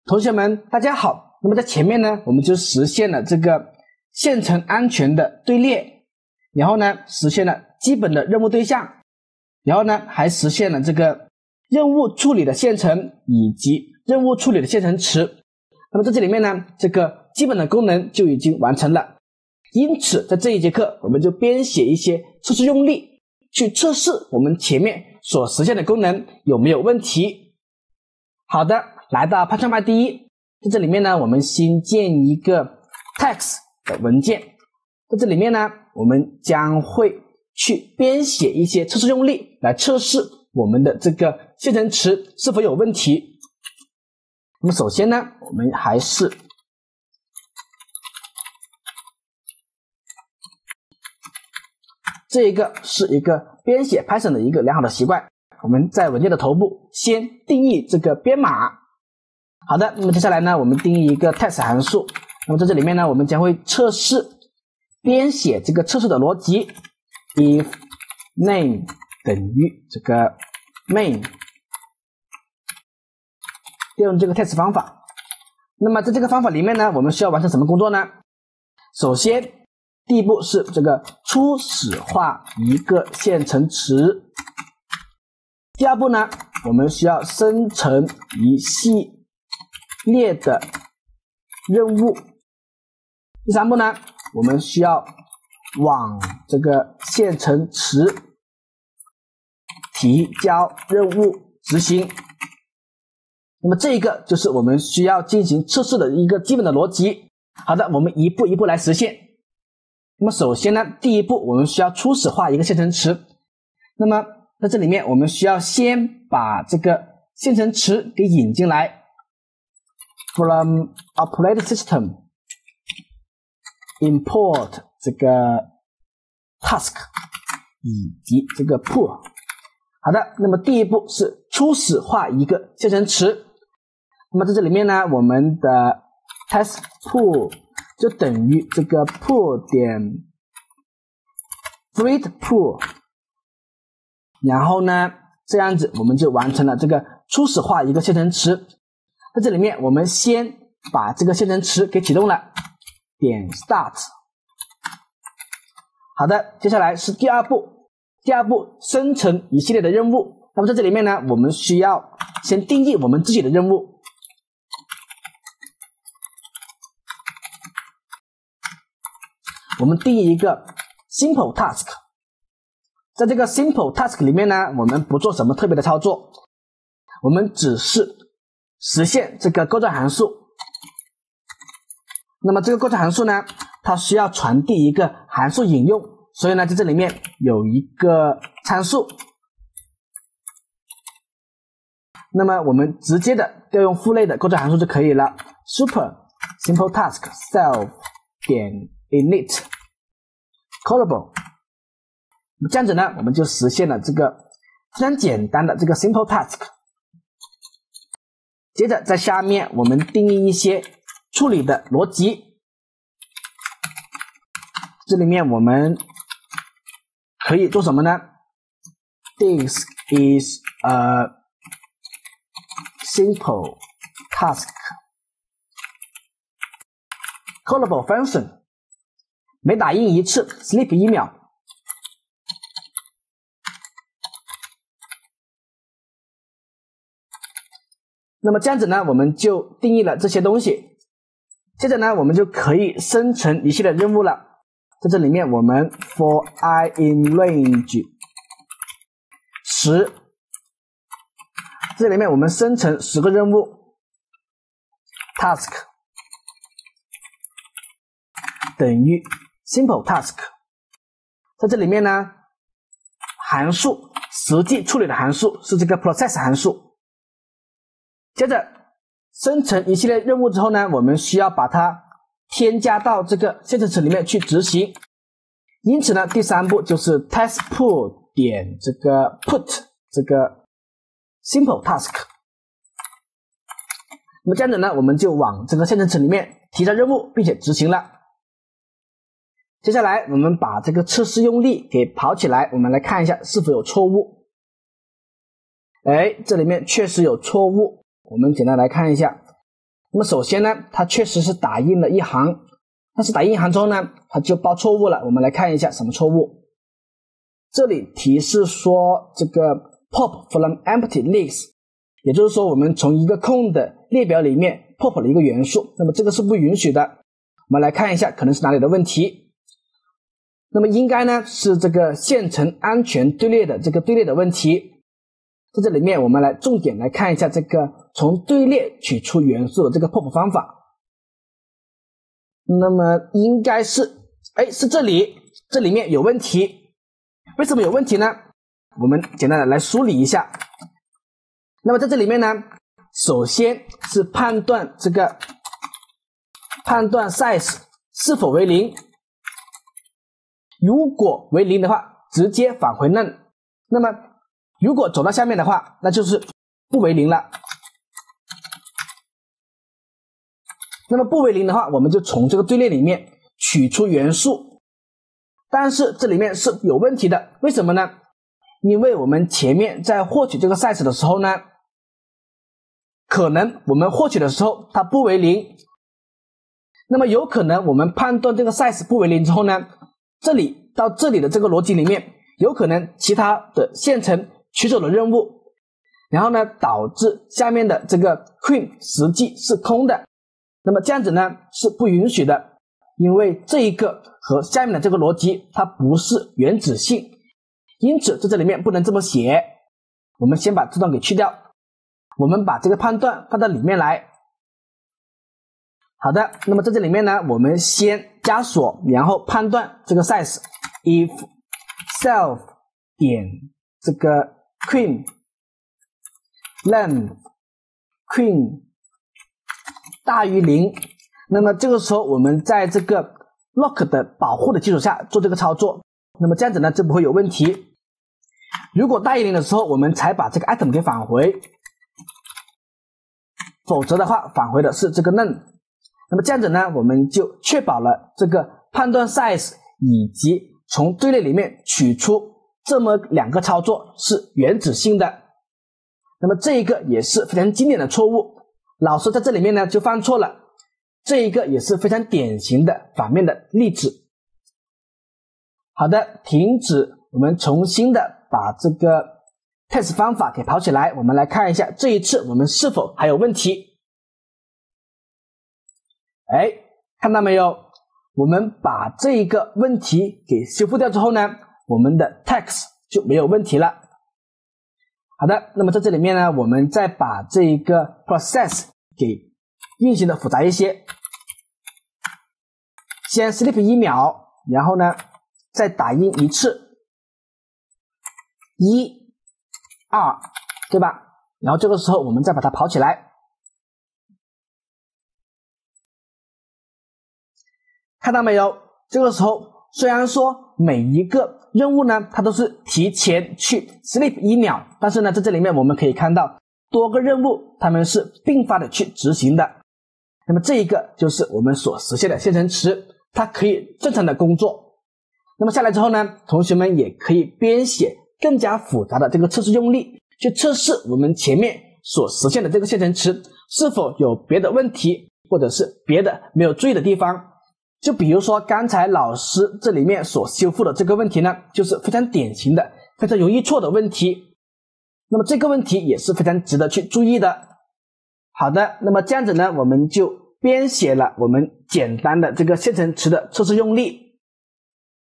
同学们大家好，那么在前面呢，我们就实现了这个线程安全的队列，然后呢实现了基本的任务对象，然后呢还实现了这个任务处理的线程以及任务处理的线程池。那么在这里面呢，这个基本的功能就已经完成了。因此在这一节课我们就编写一些测试用例，去测试我们前面所实现的功能有没有问题。好的，来到 Python IDE， 在这里面呢，我们新建一个 text 的文件。在这里面呢，我们将会去编写一些测试用例来测试我们的这个线程池是否有问题。那么首先呢，我们还是这一个是一个编写 Python 的一个良好的习惯。我们在文件的头部先定义这个编码。好的，那么接下来呢，我们定义一个 test 函数。那么在这里面呢，我们将会测试编写这个测试的逻辑 if name 等于这个 main， 用这个 test 方法。那么在这个方法里面呢，我们需要完成什么工作呢？首先第一步是这个初始化一个线程池。第二步呢，我们需要生成一系列的任务。第三步呢，我们需要往这个线程池提交任务执行。那么这一个就是我们需要进行测试的一个基本的逻辑。好的，我们一步一步来实现。那么首先呢，第一步我们需要初始化一个线程池。那么在这里面我们需要先把这个线程池给引进来 ，from operating system import 这个 task 以及这个 pool。好的，那么第一步是初始化一个线程池。那么在这里面呢，我们的 test pool 就等于这个 pool 点 read pool， 然后呢这样子我们就完成了这个初始化一个线程池。在这里面我们先把这个线程池给启动了，点 start。 好的，接下来是第二步生成一系列的任务。那么在这里面呢，我们需要先定义我们自己的任务。我们定义一个 simple task， 在这个 simple task 里面呢，我们不做什么特别的操作，我们只是实现这个构造函数。那么这个构造函数呢，它需要传递一个函数引用，所以呢在这里面有一个参数。那么我们直接的调用父类的构造函数就可以了， super simple task self 点 init callable。 这样子呢，我们就实现了这个非常简单的这个 simple task。 接着在下面我们定义一些处理的逻辑。这里面我们可以做什么呢？ This is a simple task callable function， 每打印一次 sleep 1秒。那么这样子呢，我们就定义了这些东西。接着呢，我们就可以生成一系列任务了。在这里面我们 for I in range 10， 这里面我们生成10个任务 task 等于 simple task。 在这里面呢，函数实际处理的函数是这个 process 函数。接着生成一系列任务之后呢，我们需要把它添加到这个线程池里面去执行。因此呢，第三步就是 test pool 点这个 put 这个 simple task。 那么这样子呢，我们就往这个线程池里面提交任务并且执行了。接下来我们把这个测试用例给跑起来，我们来看一下是否有错误。这里面确实有错误，我们简单来看一下。 那么首先呢，它确实是打印了一行，但是打印一行之后呢，它就报错误了。我们来看一下什么错误。这里提示说这个 pop from empty list， 也就是说我们从一个空的列表里面 pop 了一个元素，那么这个是不允许的。我们来看一下可能是哪里的问题。那么应该呢是这个线程安全队列的这个队列的问题。在这里面我们来重点来看一下这个从队列取出元素的这个 pop 方法。那么应该是是这里面有问题。为什么有问题呢？我们简单的来梳理一下。那么在这里面呢，首先是判断 size 是否为0，如果为0的话直接返回 none， 那么如果走到下面的话那就是不为0了。那么不为0的话，我们就从这个队列里面取出元素，但是这里面是有问题的。为什么呢？因为我们前面在获取这个 size 的时候呢，可能我们获取的时候它不为0，那么有可能我们判断这个 size 不为0之后呢，这里到这里的这个逻辑里面有可能其他的线程取走了任务，然后呢导致下面的这个 queen 实际是空的，那么这样子呢是不允许的，因为这一个和下面的这个逻辑它不是原子性，因此在这里面不能这么写。我们先把这段给去掉，我们把这个判断放到里面来。好的，那么在这里面呢，我们先加锁，然后判断这个 size if self 点这个 queen length queen 大于0，那么这个时候我们在这个 lock 的保护的基础下做这个操作，那么这样子呢就不会有问题。如果大于0的时候我们才把这个 item 给返回，否则的话返回的是这个 none。 那么这样子呢我们就确保了这个判断 size 以及从队列里面取出这么2个操作是原子性的。那么这一个也是非常经典的错误，老师在这里面呢就犯错了，这一个也是非常典型的反面的例子。好的，停止，我们重新的把这个 test 方法给跑起来，我们来看一下这一次我们是否还有问题。看到没有，我们把这一个问题给修复掉之后呢，我们的 text 就没有问题了。好的，那么在这里面呢，我们再把这一个 process 给运行的复杂一些，先 sleep 1秒，然后呢再打印一次1、2，对吧？然后这个时候我们再把它跑起来，看到没有？这个时候虽然说每一个任务呢它都是提前去 sleep 1秒，但是呢在这里面我们可以看到多个任务它们是并发的去执行的。那么这一个就是我们所实现的线程池，它可以正常的工作。那么下来之后呢，同学们也可以编写更加复杂的这个测试用例，去测试我们前面所实现的这个线程池是否有别的问题，或者是别的没有注意的地方。就比如说刚才老师这里面所修复的这个问题呢，就是非常典型的非常容易错的问题，那么这个问题也是非常值得去注意的。好的，那么这样子呢我们就编写了我们简单的这个线程池的测试用例。